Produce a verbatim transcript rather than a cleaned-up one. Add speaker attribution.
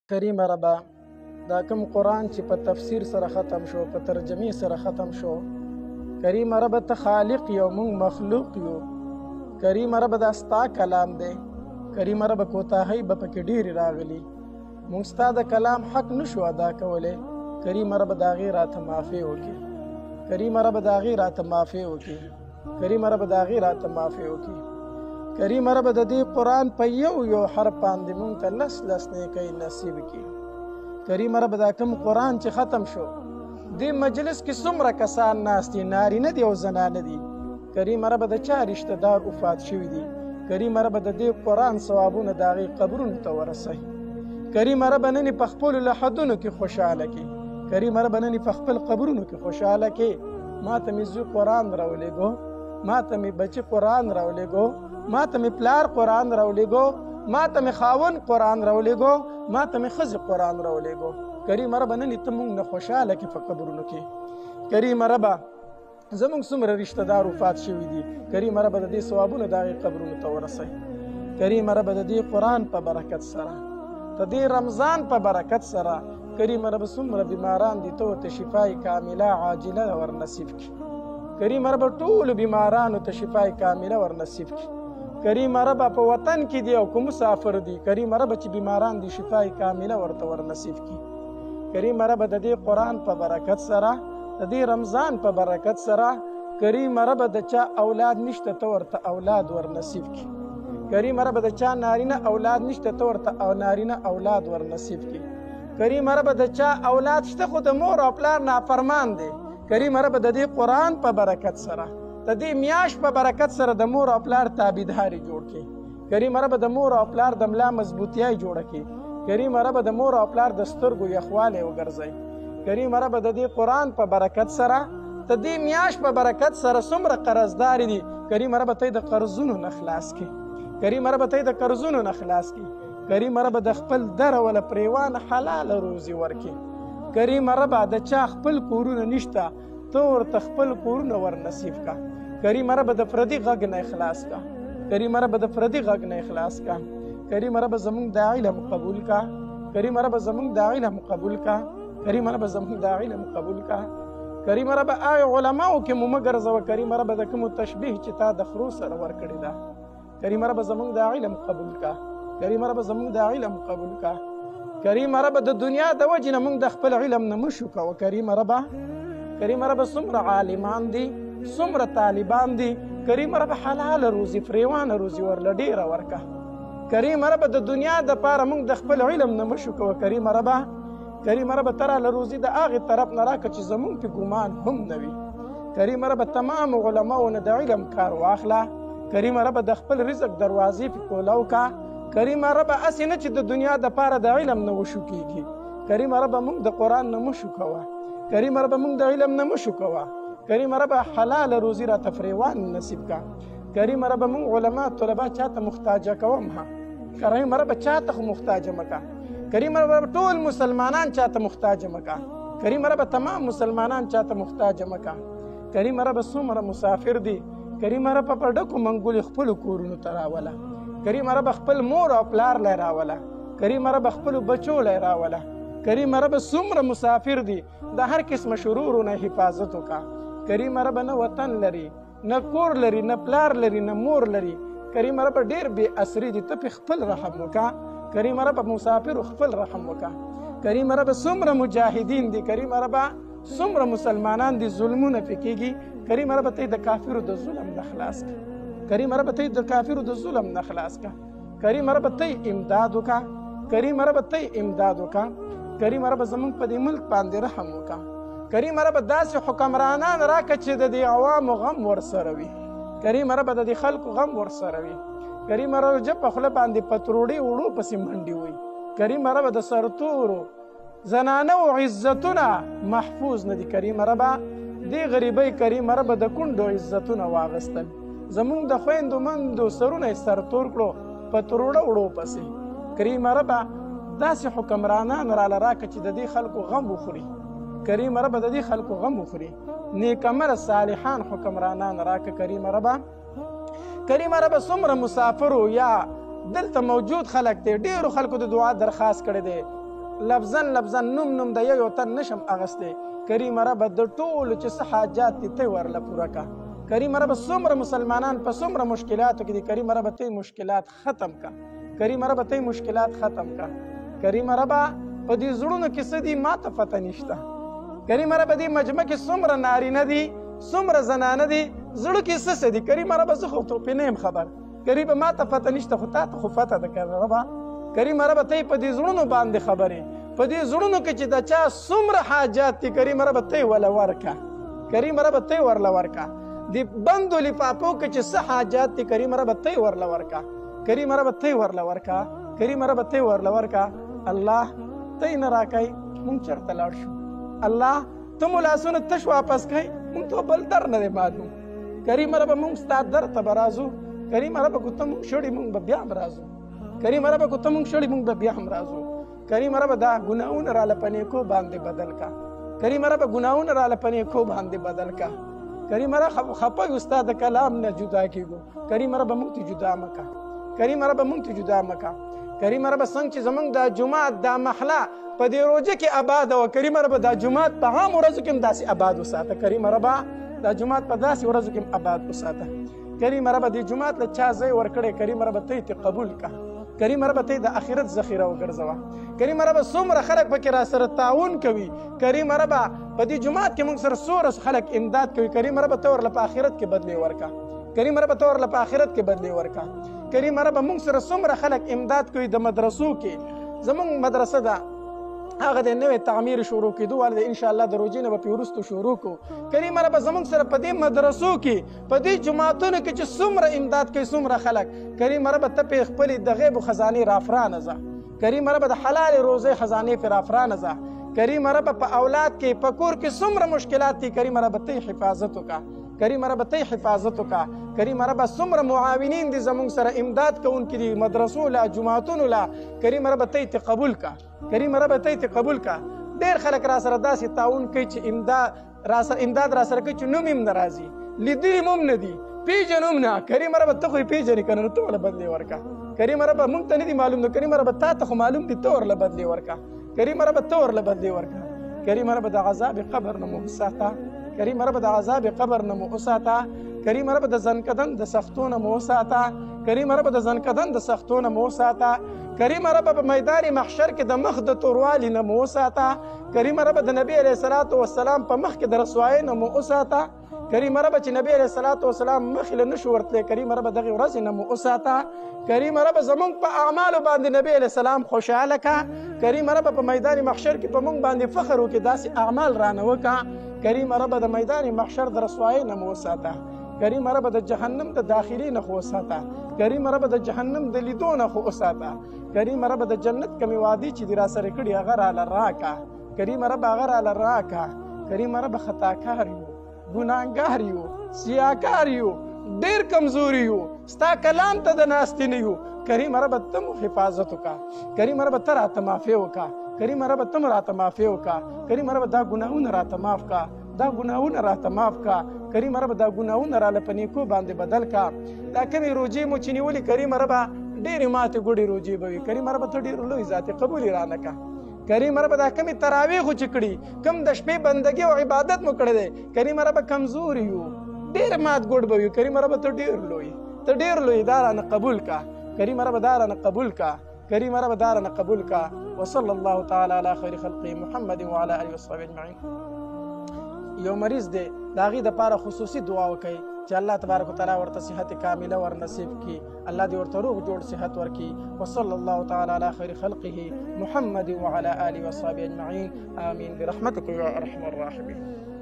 Speaker 1: کریم ربا دا کوم قرآن چې په تفسیر سره ختم شو، په ترجمه سره ختم شو، کریم ربا ته خالق یو، مونږ مخلوق یو. کریم ربا دا ستا کلام دی. کریم ربا کوتاهی به پکې ډېرې راغلي، مونږ ستا د کلام حق نشو ادا کولی. کریم ربا د هغې راته معافي وکړي. کریم ربا د هغې راته معافي وکړي. کریم ربا د هغې راته معافي وکړي. کریم ربا د دې قرآن په یو یو حرف باندې مونږ ته لس لس نیکۍ نصیب کړي. کریم ربا دا کوم قرآن چې ختم شو، دې مجلس کې څومره کسان ناست دي، نارینه دي او زنانه دي. کریم ربا د چا رشته دار وفات شوي دي، کریم ربا د دې قرآن ثوابونه د هغې قبرونو ته ورسوي. کریم ربا نن په خپلو لحدونو کې خوشحاله کړي. کریم ربا نن په خپل قبرونو کې خوشحاله کړي. ما ته مې زوی قرآن راولېږو، ما ته مې بچي قرآن راولېږو، ما ته مې پلار قرآن راولېږو، ما ته مې خاوند قرآن راولېږو، ما ته مې ښځې قرآن راولېږو. کریم ربا نن ته مونږ نه خوشحاله کړي په قبرونو کې. کریم ربا زمونږ څومره رشته دار وفات شوي دي، کریم ربا د دې ثوابونه د هغې قبرونو ته ورسوي. کریم ربا د دې قرآن په برکت سره، د دې رمضان په برکت سره، کریم ربا څومره بیماران دي ته ورته شفای کامله عاجله ور نصیب کړي. کریم ربا ټولو بیمارانو ته شفای کامله ور نصیب کړي. کریم ربا په وطن کې دی او که مسافر دي، کریم ربا چې بیماران دي شفای کامله ورته ور نصیب کړي. کریم ربا د دې قرآن په برکت سره، د دې رمضان په برکت سره، کریم ربا د چا اولاد نشته ته ورته اولاد ور نصیب کړي. کریم ربا د چا نارینه اولاد نشته ته ورته او نارینه اولاد ور نصیب کړي. کریم ربا د چا اولاد شته خو د مور او پلار نافرمان دی، کریم ربا د دې قرآن په برکت سره، د دې میاشت په برکت سره د مور او پلار تابعداري جوړ کړي. کریم ربا د مور او پلار د ملا مضبوطیای جوړه کړي. کریم ربا د مور او پلار د سترګو یخوالی وګرځوي. کریم ربا د دې قرآن په برکت سره، د دې میاشت په برکت سره څومره قرضداري دي، کریم ربا ته د قرضونو نه خلاص کړي. کریم ربا ته د قرضونو نه خلاص کړي. کریم ربا د خپل در ولا پریوان حلاله روزي ورکړي. کریم ربا د چا خپل کورونه نشته ته ورته خپل کورونه ور نصیب کا. کریم ربا د پردي غږ نه خلاص کا. کریم ربا د پردي غږ نه خلاص کا. کریم ربا زمونږ د علم قبول کا. کریم ربا زمونږ د علم قبول کا. کریم ربا زمونږ د علم قبول کا. کریم ربا آی علماو کې مو مه ګرځوه. کریم ربا د کومو تشبیه چې تا د خرو سره ورکړې ده، کریم ربا زمونږ د علم قبول کا. کریم ربا زمونږ د علم قبول کا. کریم ربا د دنیا د وجې نه مونږ د خپل علم نه مشو کوه. کریم ربا کریم ربا څومره عالمان دي، څومره طالبان دي، کریم ربا حلاله روزي فریوانه روزي ورله ډېره ورکه. کریم ربا د دنیا دپاره مونږ د خپل علم نه مشو کوه. کریم ربا کریم ربا ته راله روزي د هغې طرف نه راکړه چې زمونږ پې ګمان هم نه وي. کریم ربا تمام علماو نه د علم کار واخله. کریم ربا د خپل رزق دروازې پې کولاو کا. کریم ربا هسې نه چې د دنیا دپاره د علم نه وشو کېږي. کریم ربا مونږ د قرآن نه مشو کوه. کریم ربا مونږ د علم نه مشو کوه. کریم ربا حلاله روزي راته فریوان نصیب کا. کریم ربا مونږ علما طلبا چاته محتاجه کوم ها. کریم ربا چاته خو محتاجه مکه. کریم ربا ټول مسلمانان چاته محتاجه مکه. کریم ربا تمام مسلمانان چاته محتاجه مکه. کریم ربا څومره مسافر دي، کریم ربا په ډکو منګولې خپلو کورونو ته راوله. کریم ربا خپل مور او پلار لی راوله. کریم ربا خپلو بچو لی راوله. کریم ربا څومره مسافر دي، د هر قسمه شرورو نه حفاظت وکړه. کریم ربا نه وطن لري، نه کور لري، نه پلار لري، نه مور لري. کریم ربا ډېر بې اسري دي، ته پې خپل رحم وکړه. کریم ربا مسافرو خپل رحم وکړه. کریم ربا څومره مجاهدین دي، کریم ربا څومره مسلمانان دي ظلمونه پې کېږي. کریم ربا ته د کافرو د ظلم نه خلاص کړه. کریم ربا ته د کافرو د ظلم نه خلاص کړه. کریم ربا ته امداد وکړه. کریم ربا ته امداد وکړه. کریم ربا زمونږ په دې ملک باندې رحم وکړه. کریم ربا داسې حکمرانان راکړه چې د دې عوامو غم ورسره وي. کریم ربا د دې خلکو غم ورسره وي. کریم ربا جب په خوله باندې پتروړې وړو پسې منډې وي. کریم ربا د سرتورو زنانو عزتونه محفوظ نه دي. کریم ربا دې غریبۍ کریم ربا د کونډو عزتونه واغستل. زمونږ د خویندو مندو سرونه یې سرتور کړو په تروړه وړو پسې. کریم ربا داسې حکمرانان راله راکړه چې د دې خلکو غم وخوري. کریم ربا د دې خلکو غم وخوري. نیکمره صالحان حکمرانان راکړه. کریم ربا کریم ربا څومره مسافرو یا دلته موجود خلک دی، ډیرو خلکو د دعا درخواست کړی دی. لفظا لفظا نوم نوم د یو تن نشم اغستی. کریم رب د ټولو چې څه حاجات دي ته ورله پوره کا. کریم رب څومره مسلمانان په څومره مشکلاتو کې دي، کریم رب ته مشکلات ختم کا. کریم رب ته مشکلات ختم کا. کریم رب په دې زړونو کې څه دي ما ته پته نشته. کریم رب دې مجمع کې څومره نارینه دي څومره زنانه دي زړه کې څه څه دي، کریم رب زه خو تو پې نه یم خبر. کریم ما ته پته نشته خو تا ته خو پته ده کریم رب. کریم رب ته په دې زړونو باندې خبرې، په دې زړونو کې چې د چا څومره حاجات دي کریم رب ته ولا ورکا. کریم رب ته ورله ورکا. د بندو لفافو کې چې څه حاجات دي کریم رب ته ورله ورکا. کریم رب ته ورله ورکا. کریم رب ته ورله ورکا. الله ته نه راکای مونږ چرته لاړ شو. الله ته مو لاسونه تش واپس کړئ مونږ ته بل در نه دی معلوم. کریم رب مونږ ستا در ته به راځو. کریم رب که ته مونږ شړي مونږ به بیا هم راځو. کریم رب که ته مونږ شړي مونږ به بیا هم راځو. کریم رب دا ګناهونه راله په نیکو باندې بدل کا. کریم رب ګناهونه راله په نیکو باندې بدل کا. کریم رب خپه یو ستا د کلام نه جدا کېږو. کریم رب مونږ ته جدا مکه. کریم رب مونږ ته جدا مکه. کریم رب څنګه چې زمونږ دا جومات دا محله په دې روژه کې آباد وه، کریم رب دا جومات په عام ورځو کې هم داسې آباد وساته. کریم رب دا جومات په داسې ورځو کې هم آباد وساته. کریم رب دې جومات له چا ځای ورکړی کریم رب ته یې قبول که. کریم رب ته د آخرت ذخیره وګرځوه. کریم رب څومره خلک پکې را سره تعاون کوي، کریم رب په دې جومات کې موږ سره څومره خلک امداد کوي، کریم رب ته ورله په آخرت کې بدلې ورکه. کریم رب ته ورله په آخرت کې بدلې ورکه. کریم رب موږ سره څومره خلک امداد کوي د مدرسو کې. زموږ مدرسه ده هغه د نوې تعمیر شروع کېدو واله ده، انشاءالله د روژې نه به پرې وروسته شروع کړو. کریم رب زموږ سره په دې مدرسو کې په دې جوماتونو کې چې څومره امداد کوي څومره خلک، کریم رب ته پې خپلې د غیبو خزانې رافرانه ځه. کریم رب د حلالې روزۍ خزانې پې رافرانه ځه. کریم رب په اولاد کې په کور کې څومره مشکلات دي، کریم رب ته حفاظت وکړه. کریم رب ته حفاظت وکړه. کریم رب څومره معاونین دي زموږ سره امداد کوونکي دي مدرسو له جوماتونو له، کریم رب ته یې قبول کا. کریم رب ته یې قبول کا. ډېر خلک را سره داسې تعاون کوي چې امداد را سره امداد را سره کوي چې نوم یې هم نه راځي، لیدلي هم نه دي، پیژنو هم نه. کریم رب ته خو یې پیژنې که نه نو ته ورله بدلې ورکړه. کریم رب موږ ته نه دي معلوم، نو کریم رب تا ته خو معلوم دي، ته ورله بدلې ورکړه. کریم رب ته ورله بدلې ورکړه. کریم رب د عذاب قبر نه مو وساته. کریم رب د عذاب قبر نه مو وساته. کریم رب د زنکدن د سختو نه مو وساته. کریم رب د زنکدن د سختو نه مو وساته. کریم رب په میدان محشر کې د مخ د توروالي نه مو وساته. کریم رب د نبی علیه الصلاة والسلام په مخ کې د رسوایۍ نه مو وساته. کریم رب چې نبی علیه الصلاة والسلام مخې له نشو ورتلی، کریم رب دغې ورځې نه مو وساته. کریم رب زمونږ په اعمالو باندې نبی علیه السلام خوشحاله که. کریم رب په میدان محشر کې په مونږ باندې فخر وکړي، داسې اعمال رانه وکړه. کریم رب د میدان محشر د رسوایۍ نه مو وساته. کریم رب د جهنم د داخلي نه خو وساته. کریم رب د جهنم د لیدو نه خو وساته. کریم رب د جنت کمې وعدې چې دې را سره کړي هغه راله راکړه. کریم رب هغه راله راکړه. کریم رب خطاکار یو، ګناهګار یو، سیاکار یو، ډېر کمزوري یو، ستا کلام ته د ناستې نه یو. کریم رب ته مو حفاظت وکړه. کریم رب ته راته معافي وکړه. کریم رب ته مو راته معافي وکړه. کریم رب دا ګناهونه راته معاف کړه. دا ګناهونه راته معاف کړه. کریم رب دا ګناهونه راله په نیکو باندې بدل کړه. دا کومې روژې مو چې نیولې کریم رب ډېرې ماتې ګوډې روژې به وي. کریم رب ته ډېر لوی ذات قبول یې رانه کړه. کریم رب دا کمې تراویح خو چې کړي، کم د شپې بندګي او عبادت مو کړی دی، کریم رب کمزور یو، ډېر مات ګوډ به وي. کریم رب ته ډېر لوی، ته ډېر لوی، دا رانه قبول کا. کریم رب دا رانه قبول کا. کریم رب دا رانه قبول کا. وصلی الله تعالی علی خیر خلقه محمد وعلى آله وصحبه اجمعین. یو مریض دی، د هغې دپاره خصوصي دعا وکړئ چې الله تبارک وتعالی ورته صحت کامله ور نصیب کړي، الله دې ورته روغ جوړ صحت ورکړي. وصلی الله تعالی علی خیر خلقه محمد وعلى آله وصحبه اجمعین. آمین برحمتک یا ارحم الراحمین.